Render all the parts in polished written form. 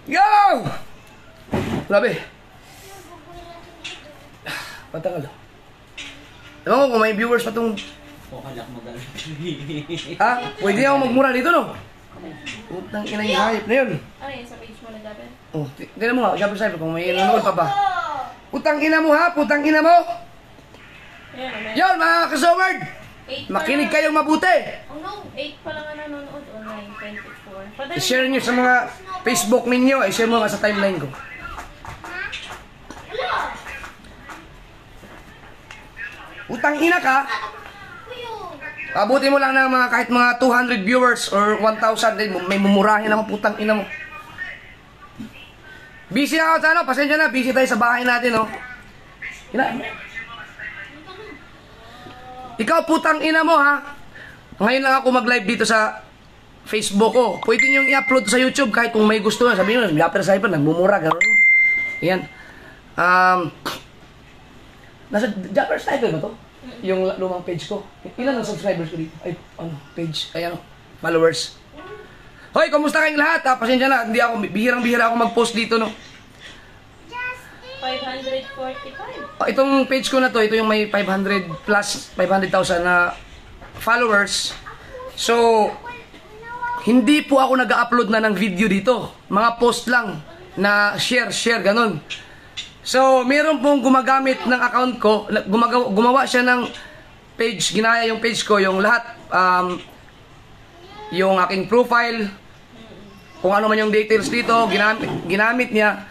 Go! Grabe. Patagal. Alam mo kung may viewers pa itong... Ha? Pwede ako magmura dito, no? Utang ina yung hype na yun. Ano yun, sa page mo na Jabber? Oh, tignan mo nga, Jabber Sniper, kung may nanonood pa ba. Putang ina mo ha, putang ina mo! Yun, mga kasoward! Makinig kayong mabuti! Oh no, 8 pa lang ang nanonood o 9, 24. I-share nyo sa mga Facebook ninyo, i-share mo nga sa timeline ko. Utang ina ka! Abuti mo lang ng mga kahit mga 200 viewers or 1,000, may mumurahin ang putang ina mo. Busy na ako sa ano, pasensya na, busy tayo sa bahay natin, no? Ikaw putang ina mo, ha? Ngayon lang ako mag-live dito sa Facebook ko. Pwede nyo i-upload sa YouTube kahit kung may gusto. Sabihin mo, Jabber Sniper, nagmumura, gano'n. Ayan. Nasa Jabber Sniper ba to? Yung lumang page ko. Ilan ang subscribers ko dito? Ay, ano, page, ay ano, followers. Hoy, kumusta kayong lahat? Pasensya na, hindi ako, bihirang-bihira ako mag-post dito, no? 545. Itong page ko na to, ito yung may 500 plus 500,000 na followers. So, hindi po ako nag-upload na ng video dito. Mga post lang na share, ganun. So, meron pong gumagamit ng account ko, gumawa siya ng page, ginaya yung page ko, yung lahat, yung aking profile, kung ano man yung details dito, ginamit niya,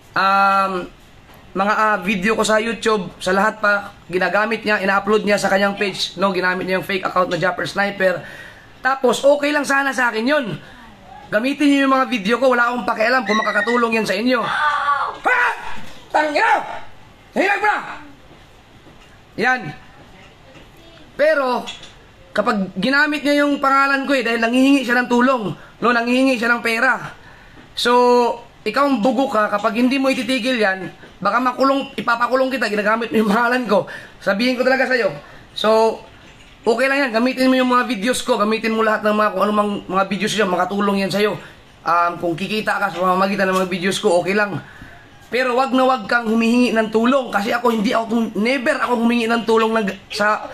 mga video ko sa YouTube, sa lahat pa, ginagamit niya, ina-upload niya sa kanyang page, no, ginamit niya yung fake account na Jabber Sniper. Tapos, okay lang sana sa akin yun. Gamitin niyo yung mga video ko, wala akong pakialam kung makakatulong yan sa inyo. Ha! Tangina! Hilag mo na! Yan. Pero, kapag ginamit niya yung pangalan ko dahil nangihingi siya ng tulong, no, nangihingi siya ng pera. So, ikaw ang bugo ka, kapag hindi mo ititigil yan, baka ipapakulong kita, ginagamit mo yung pangalan ko. Sabihin ko talaga sa'yo. So, okay lang yan, gamitin mo yung mga videos ko, gamitin mo lahat ng mga, kung anumang mga videos siya, makatulong yan sa'yo. Kung kikita ka sa pamamagitan ng mga videos ko, okay lang. Pero wag na wag kang humihingi ng tulong kasi ako never ako humingi ng tulong sa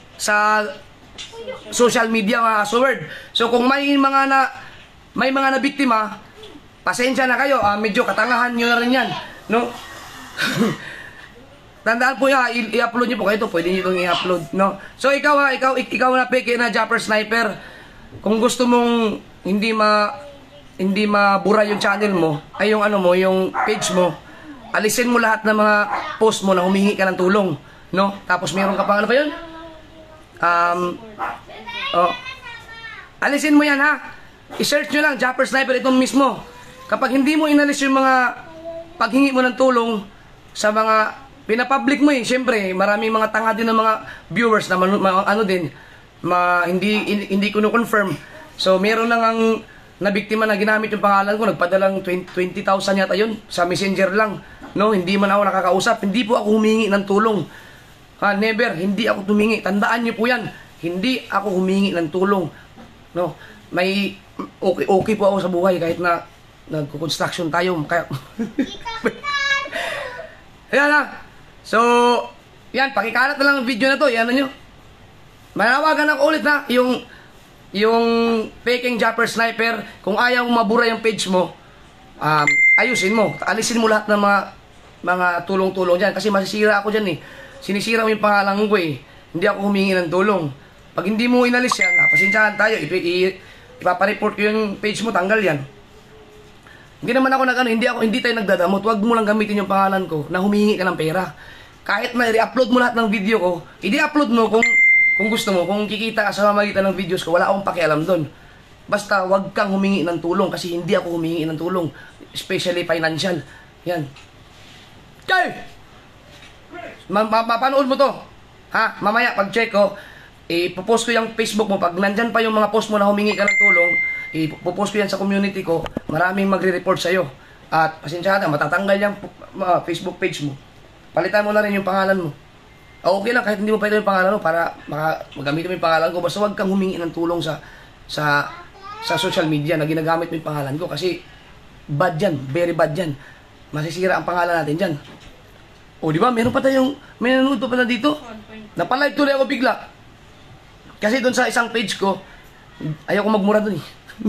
social media, mga kasoward. So kung may mga na biktima, pasensya na kayo, medyo katangahan nyo na rin yan, no? Tandaan po yan, i-upload nyo po kayo ito, pwede nyo itong i-upload, no? So ikaw na peke na Jabber Sniper, kung gusto mong hindi mabura yung channel mo, ay yung ano mo, yung page mo, alisin mo lahat ng mga post mo na humingi ka ng tulong, no? Tapos meron ka pang ano pa yun? Alisin mo yan, ha? I-search nyo lang, Jabber Sniper, itong mismo. Kapag hindi mo inalis yung mga paghingi mo ng tulong sa mga pinapublic mo, syempre, maraming mga tanga din ng mga viewers na hindi ko confirm. So, meron lang ang nabiktima na ginamit yung pangalan ko, nagpadalang 20,000 yata yun sa Messenger lang, no? Hindi man ako nakakausap, hindi po ako humingi ng tulong, ha? Never, hindi ako humingi, tandaan niyo po yan, hindi ako humingi ng tulong, no? May okay po ako sa buhay kahit na nagko-construction tayo, kaya ayan na. So yan, pakikalat na lang ang video na to, yan na nyo, manawagan ako ulit, ha? Yung faking Jabber Sniper, kung ayaw mabura yung page mo, ayusin mo, alisin mo lahat ng mga tulong-tulong dyan, kasi masisira ako dyan, sinisira mo yung pangalan ko, hindi ako humingi ng tulong. Pag hindi mo inalis yan, pasensyahan tayo, ipapareport ko yung page mo, tanggal yan. Hindi naman ako hindi tayo nagdadamot, wag mo lang gamitin yung pangalan ko na humingi ka ng pera. Kahit na i-upload mo lahat ng video ko, i-upload mo kung gusto mo, kung kikita ka sa pamamagitan ng videos ko, wala akong pakialam doon. Basta wag kang humingi ng tulong kasi hindi ako humingi ng tulong, especially financial. Yan. Okay! Mapanood mo to. Ha? Mamaya pag-check ko, ipopost ko yung Facebook mo. Pag nandyan pa yung mga post mo na humingi ka ng tulong, ipopost ko yan sa community ko. Maraming magre-report sa'yo. At pasensya ka, matatanggal yung Facebook page mo. Palitan mo na rin yung pangalan mo. Okay lang kahit hindi mo palitan yung pangalan mo para magamit mo yung pangalan ko. Basta huwag kang humingi ng tulong sa social media na ginagamit mo yung pangalan ko. Kasi bad yan, very bad yan. Masisira ang pangalan natin dyan. O, di ba? Meron pa tayong, may nanonood pa pala dito. 1.2. Napalive tuloy ako bigla. Kasi doon sa isang page ko, ayaw ko magmura doon eh.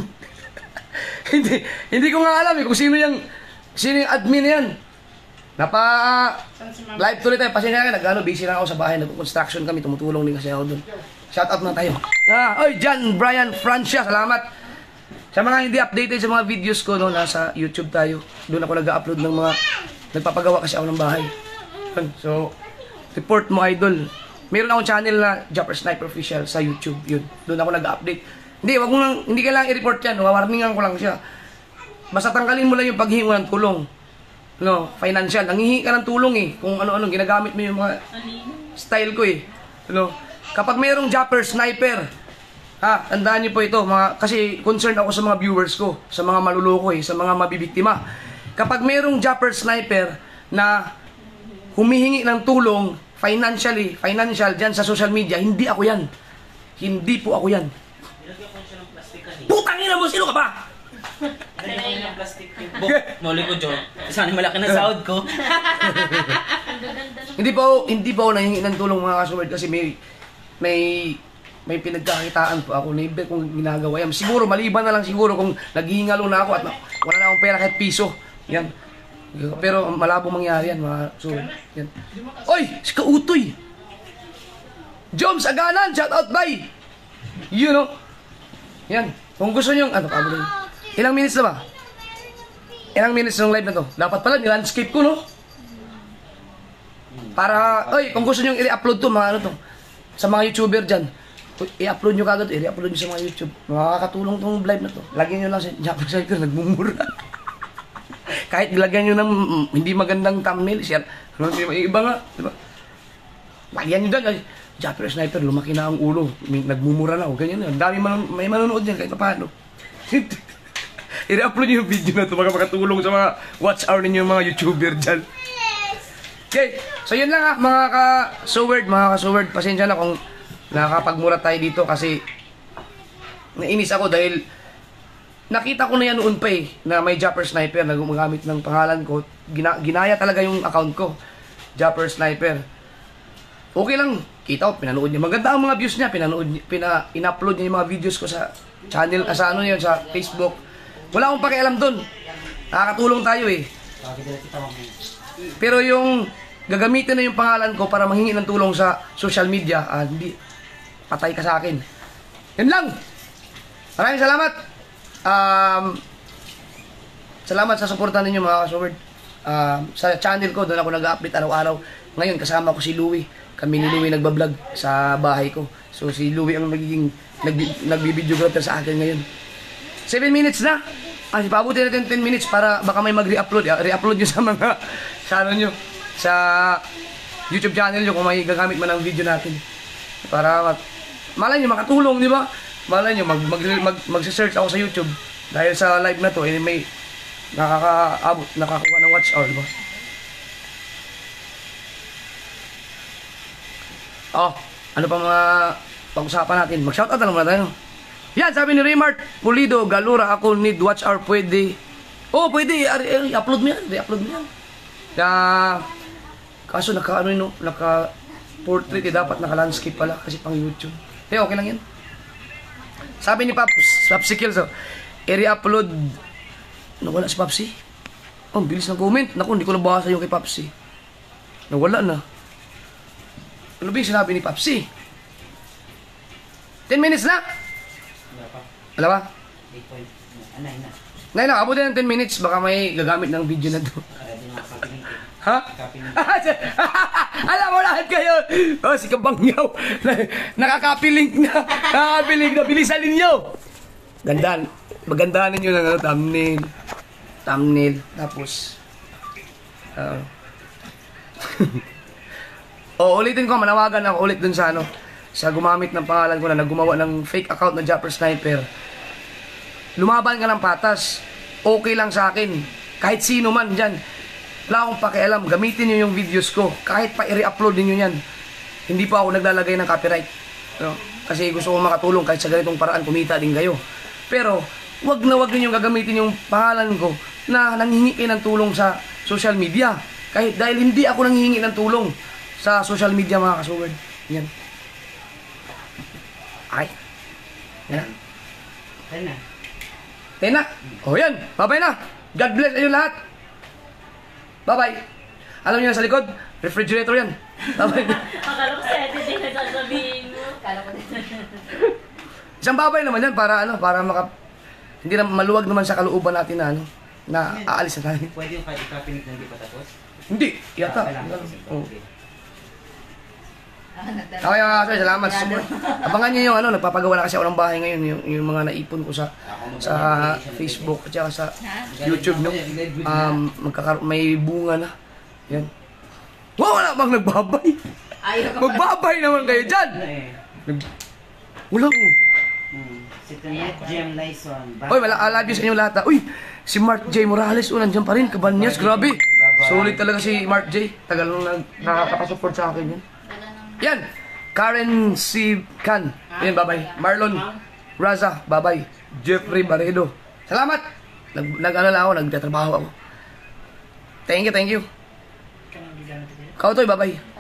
hindi ko nga alam eh kung sino yung admin na yan. Saan si ma'am? Live tuloy tayo. Pasensya na kayo, busy lang ako sa bahay. Nag-construction kami, tumutulong din kasi ako doon. Shout out na tayo. Oy, John Brian Francia, salamat. Sa mga hindi updated sa mga videos ko, no, nasa YouTube tayo. Doon ako nag-upload ng mga, nagpapagawa kasi ako ng bahay. So, report mo, idol. Meron akong channel na Japper Sniper Official sa YouTube. Yun. Doon ako nag-update. Hindi kailangan i-report yan. Warningan ko lang siya. Basta tanggalin mo lang yung paghihingi ng tulong. No, financial. Nanghihingi ka ng tulong eh. Kung ano-ano, ginagamit mo yung mga style ko eh. No? Kapag mayroong Japper Sniper, tandaan niyo po ito, kasi concerned ako sa mga viewers ko, sa mga maluloko eh, sa mga mabibiktima. Kapag mayroong Japper Sniper na humihingi ng tulong financial dyan sa social media, hindi ako yan. Hindi po ako yan. Nilagyan ko siya ng plastic kanina. Putang ina mo, sino ka ba? Nilagyan ko ng plastic yung book. Noli ko, John. Sana malaki na sahod ko. Ang gaganda ng Hindi pa ako nahingi ng tulong mga kasuward kasi may pinagkakitaan po ako. Never kong ginagawa yan. Siguro, maliban na lang siguro kung naghihingalo na ako at wala na akong pera kahit piso. Yan. Pero malabo mangyari yan, mga kasuward. Yan. Oy! Si Kautoy! Joms Aganan! Shout out, bye! You know? Yan. Kung gusto nyo, ilang minutes na ba? Ilang minutes ng live na to? Dapat pala, nilandscape ko, no? Para, kung gusto nyo i-upload to, mga sa mga YouTuber dyan, i-upload nyo kagad, i-upload nyo sa mga YouTube. Makakatulong tong live na to. Lagyan nyo lang sa Japper Sniper, nagmumura. Kahit ilagyan nyo ng hindi magandang thumbnail, share. Iba nga, di ba? Lagyan nyo dyan, Japper Sniper, lumaki na ang ulo, nagmumura na, o ganyan na. May manonood dyan, kahit paano. I-upload nyo yung video na to, baka makatulong sa mga watch hour ninyo, mga YouTuber dyan. Okay, so yun lang mga ka-soward, pasensya na kung nakakapagmura tayo dito kasi nainis ako dahil nakita ko na yan noon pa eh, na may Japper Sniper na gumagamit ng pangalan ko. Ginaya talaga yung account ko, Japper Sniper. Okay lang, kita ko, pinanood niya. Maganda ang mga views niya, in-upload niya yung mga videos ko sa channel, sa Facebook. Wala akong pakialam doon. Nakakatulong tayo eh. Pero yung gagamitin na yung pangalan ko para manghingi ng tulong sa social media, hindi, patay ka sa akin. Yan lang. Maraming salamat. Salamat sa suporta ninyo mga kasword. Sa channel ko, doon ako nag-update araw-araw. Ngayon, kasama ko si Louie. Kami ni Louie nagbablog sa bahay ko. So, si Louie ang nagbibideo-grapher sa akin ngayon. 7 minutes na. Pabuti natin 10 minutes para baka may mag-re-upload. Re-upload nyo sa mga sa YouTube channel nyo kung may gagamit man ang video natin. Para malay nyo makatulong, di ba? Malay nyo mag-search ako sa YouTube. Dahil sa live na to, may nakakuha ng watch hour, di ba? Ano pa mga pag-usapan natin? Mag-shoutout na naman tayo. Yan, sabi ni Raymart Pulido, Galura, ako need watch hour, pwede. Pwede, i-upload mo yan. I-upload mo yan. Kaso naka-portrait, dapat naka-landscape pala kasi pang YouTube. Okay lang yan. Sabi ni Popsicle, i-upload. Nawala si Popsi. Ang bilis ng comment. Naku, hindi ko nabasa yung kay Popsi. Nawala na. Ano ba yung sinabi ni Popsi? 10 minutes na? Wala pa? 9 na. Abutin ng 10 minutes. Baka may gagamit ng video na to. Ha? Alam mo lahat kayo. Si Kabangyaw. Nakaka-link na. Bilisan ninyo. Magandaan ninyo ng thumbnail. Tapos ulitin ko, manawagan ako ulit dun sa sa gumamit ng pangalan ko na naggumawa ng fake account na Japper Sniper. Lumaban ka ng patas. Okay lang sa akin. Kahit sino man dyan. Wala akong pakialam. Gamitin nyo yung videos ko. Kahit pa i-re-upload niyo yan. Hindi pa ako naglalagay ng copyright. Kasi gusto ko makatulong kahit sa ganitong paraan kumita din kayo. Pero, wag na wag ninyong gagamitin yung pangalan ko na nanghihingi kayo ng tulong sa social media. Kahit dahil hindi ako nanghihingi ng tulong sa social media mga kasugod. Yan. Ay. Yan. Ayun na. Tena. O yan. Bye-bye na. God bless inyo lahat. Bye-bye. Alam niyo na sa likod, refrigerator yan. Bye-bye. Akala ko sa edit din na sasabihin mo. Akala ko din. Isang babay naman yan para hindi na maluwag naman sa kalooban natin na na aalis na tayo. Pwede yung kahit ikapinig na hindi pa tapos? Hindi, yata. Oh. Okay mga kasay, salamat sa support. Abangan nyo yung nagpapagawa na kasi ako ng bahay ngayon, yung mga naipon ko sa Facebook at saka sa YouTube, no? May bunga na. Yan. Wow, wala bang nagbabay? Magbabay naman kayo dyan! Wala ko. Si Tonet Gem Lyson. Uy, I love you sa inyo lahat. Uy, si Mark J. Morales, nandiyan pa rin, Kabanyas, grabe. Sulit talaga si Mark J. Tagal nung nakakasupport sa akin yan. Yan, Karen C. Can. Yan, bye-bye. Marlon Raza, bye-bye. Jeffrey Barredo. Salamat! Nagtatrabaho ako. Thank you. Kau to, bye-bye.